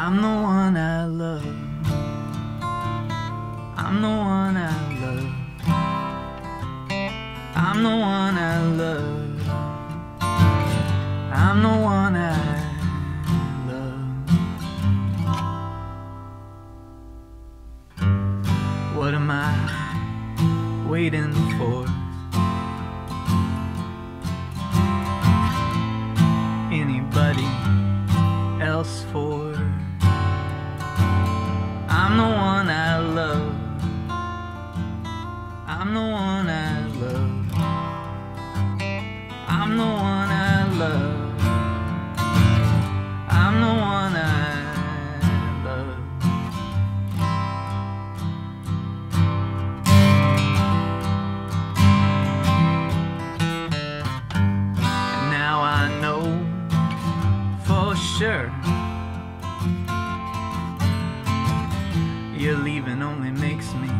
I'm the one I love. I'm the one I love. I'm the one I love. I'm the one I love. What am I waiting for? Anybody else for? I'm the one I love. I'm the one I love. I'm the one I love. I'm the one I love. And now I know for sure you're leaving only makes me